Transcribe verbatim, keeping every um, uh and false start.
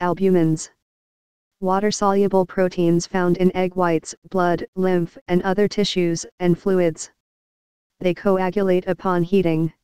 albumins. Water-soluble proteins found in egg whites, blood, lymph, and other tissues and fluids. They coagulate upon heating.